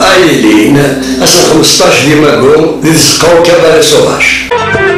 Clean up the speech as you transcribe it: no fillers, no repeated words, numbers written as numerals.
عايلين أسن 15 ديما قوم ذي سقاو كبار سوغاش.